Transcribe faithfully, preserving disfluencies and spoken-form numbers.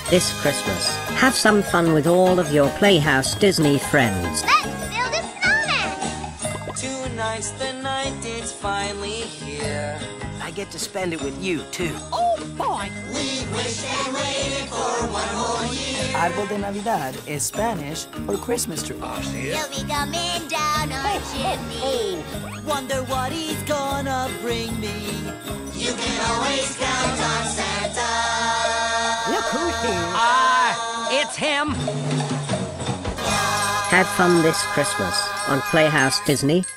this Christmas. Have some fun with all of your Playhouse Disney friends. Let's build a snowman! Tonight's the night, it's finally here. I get to spend it with you, too. Oh, boy! We wish and waited for one whole year. Árbol de Navidad is Spanish for Christmas tree. You'll be coming down our chimney. Wonder what he's gonna bring me. You can always count on Santa. Look who's here. Ah, it's him! Have fun this Christmas on Playhouse Disney.